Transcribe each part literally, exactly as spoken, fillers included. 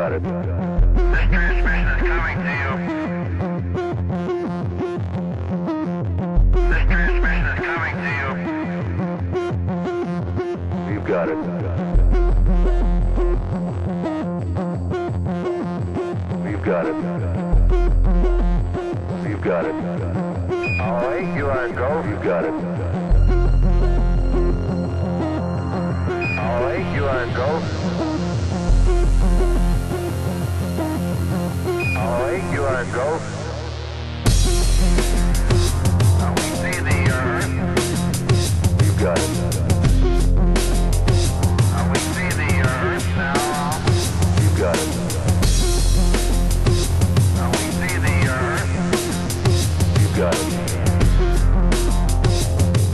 got it. This transmission is coming to you. This transmission is coming to you. You've got it. You've got it. You've got it. All right, you are go. You've got it. All right, you are go. All right, you are go. Now we see the Earth. You've got it. Now we see the Earth now. You've got it. Now we see the Earth. You've got it.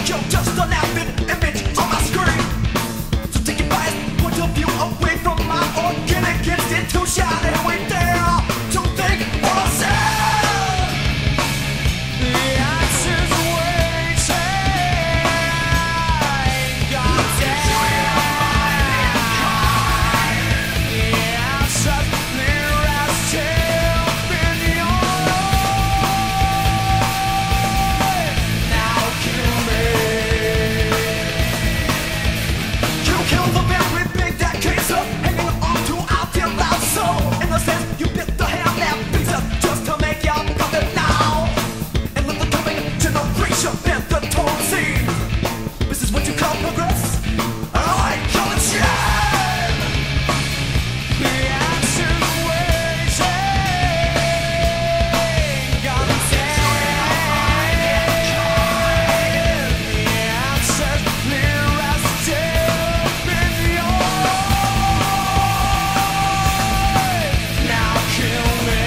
You're just a laughing image on my screen. So take your biased point of view away from my organic institution, and we dare to think for ourselves. The answer's waiting. God damn. The answer's clear as till in your eye. Now kill me. You kill the very big that keeps us hanging on to our dear loud soul. In the sense you bit the hand that beats us just to make your profit now. And let the coming generation bend the torn seas. This is what you call progress? I call it shame. The answer's waiting. God damn. The answer's clear as till in your eye. Now kill me.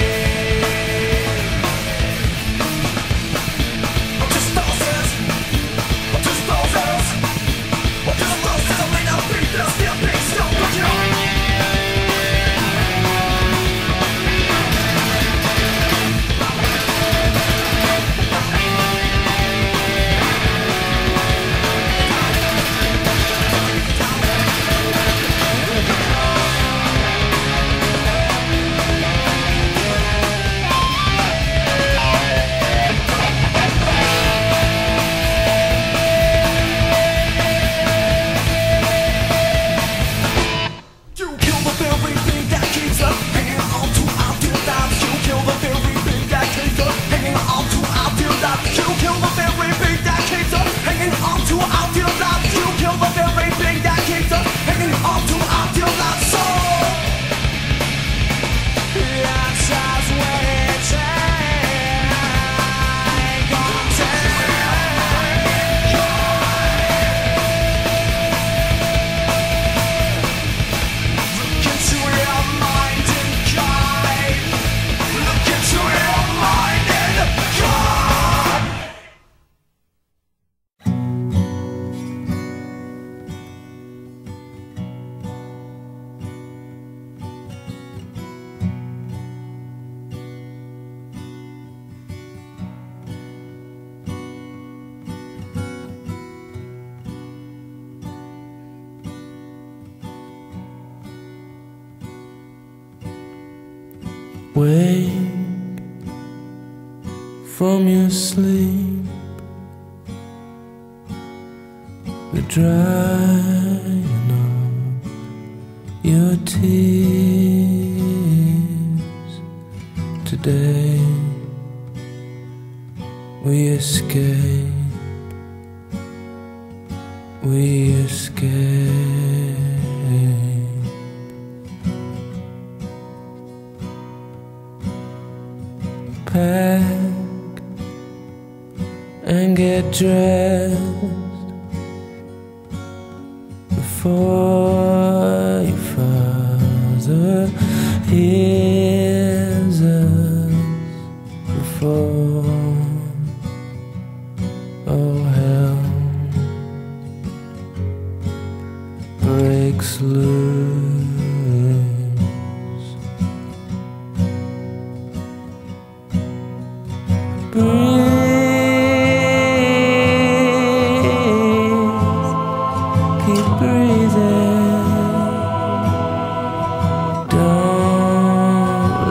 What just doses? What just doses? What just doses? I may not be the still big still but you. You kill the very thing that keeps us hanging on to our dear lives. You kill the very thing that keeps us hanging on to our dear lives. You kill the very thing that keeps us hanging on to our dear lives. You kill the very thing that keeps us hanging on to our dear lives. So the answer's waiting. God damn. Look into your mind and guide. Look into your mind and guide. Wake from your sleep, the drying of your tears. Today we escape, we escape. Pack and get dressed before your father hears us, before all hell breaks loose. Breathe, keep breathing. Don't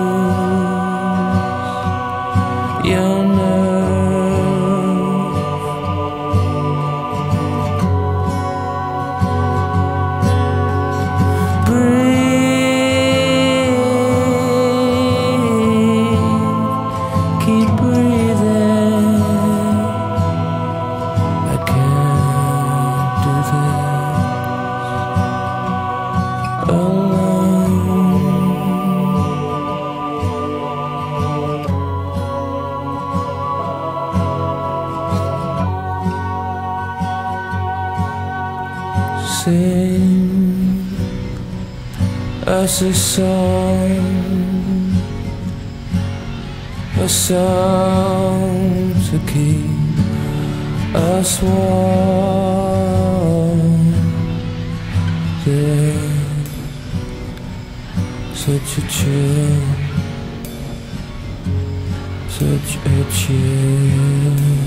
lose your nerve. Breathe, keep breathing. I can't do this alone. Sing us a song, a song to keep last one there. Such a chill, such a chill.